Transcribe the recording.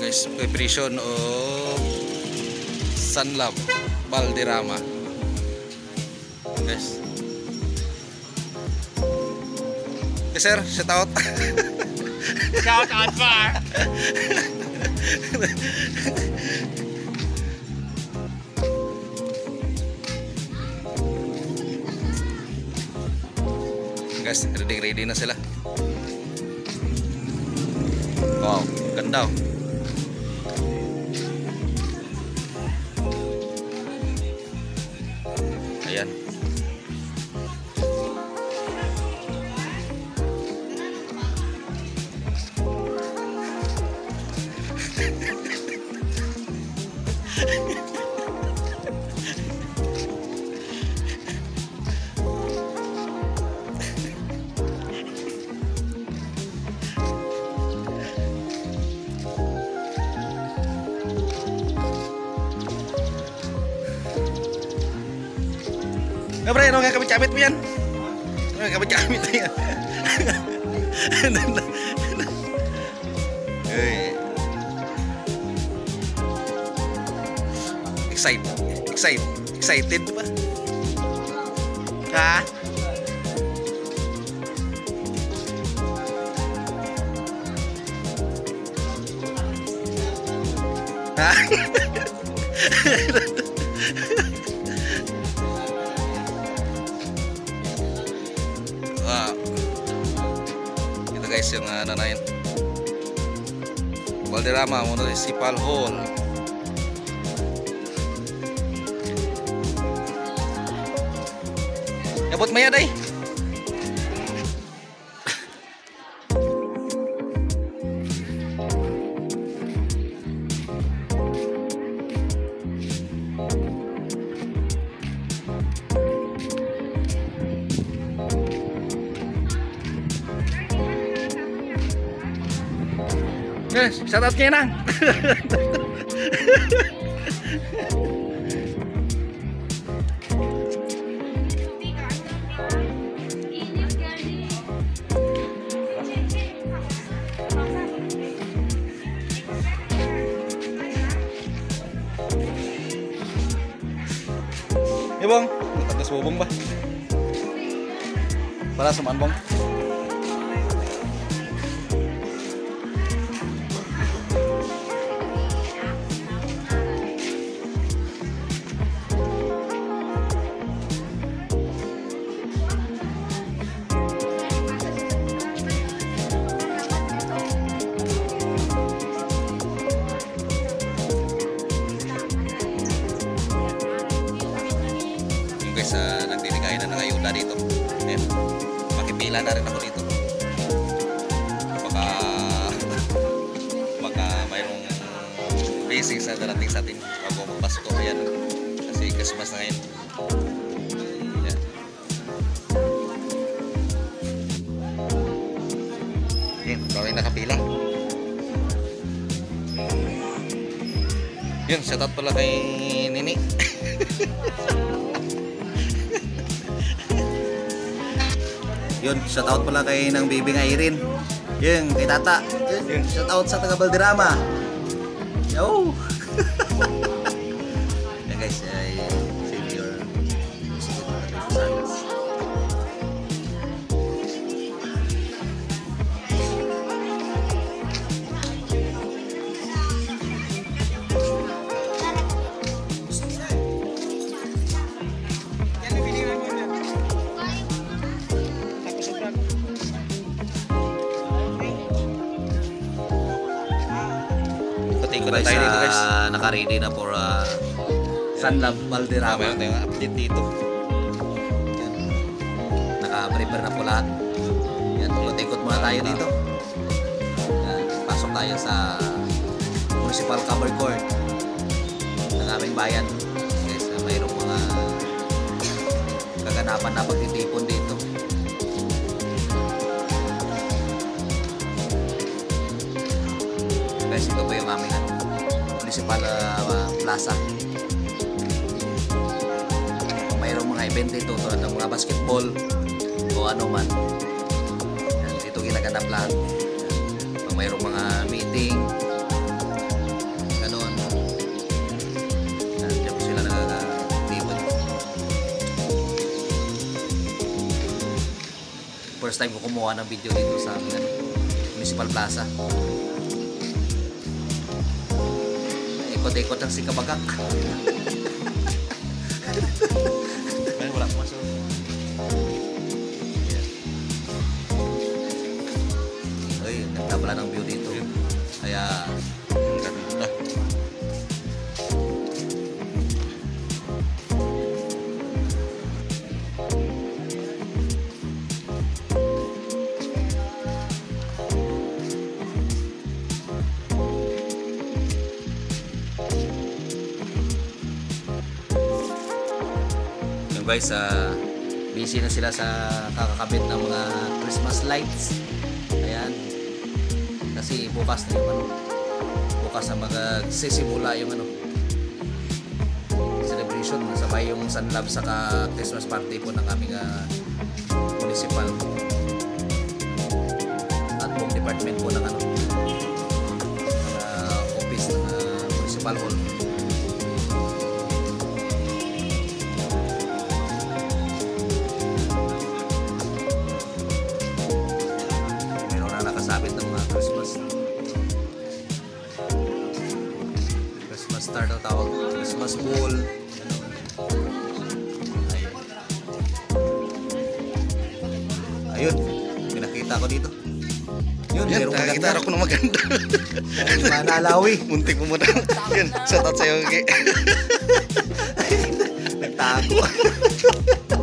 guys, preparation o Sunlab Valderrama guys. Okay sir, shout out. Shout out far. Guys, ready na sila. Wow, ganda oh. Ayan. Bre, ano nga kabit-kabit mo yan? Ano nga kabit-kabit mo yan? Excited ba? Ha? Ha? Wow. Ito guys yung nanayin Valderrama Municipal Hall. Abot maya day. Guys, shout out kayo na. Bong, tatas bubong ba? Para sumaan bong. Guys, nagdidikay na ng ayuda dito. Ayan. Makipila na rin ako dito. Baka mayroong blessings na darating sa atin bago magpasko. Ayan. Kasi Christmas na ngayon. Ayan. Ayan, kami nakapila. Yun, shoutout pala kay Nini. Yun, shoutout pala kay ng bibing Irene. Yun, kay Tata. Yun, shoutout sa taga Valderrama. Yo! Yan guys, senior guys, naka-ready na for Sunlab Valderrama. Mayroon tayong update dito. Yan. Naka-prepare na po lahat. Yan, ikot muna tayo dito. Yan, pasok tayo sa Municipal Cover Court ng aming bayan. Guys, mayroong mga kaganapan na pagtitipon dito. Guys, ito po yung aming Municipal Plaza. Kung mayroong mga event dito tulad ng mga basketball o ano man, yan, dito ginaganap lahat. Kung mayroong mga meeting, first time ko kumuha ng video dito sa amin, Municipal Plaza. Ikot-ikot lang si Kabagak. Wala ko masuk. Ay, ganda pala ng view dito. Kaya Ganda. yung guys, busy na sila sa kakakabit ng mga Christmas lights. Ayan. Kasi bukas na yung bukas na magsisimula yung celebration. Sabay yung Sunlab saka Christmas party po ng aming municipal at buong department po ng office ng municipal hall. Meron na nakasabit ng mga Christmas star na tawag, Christmas ball. Ayun, pinakita ko dito. Yun, Yan, merong nakakita maganda. ako ng maganda. Manalawi. Muntik mo muna. Yan, shout out sa'yo, okay? Nagtago.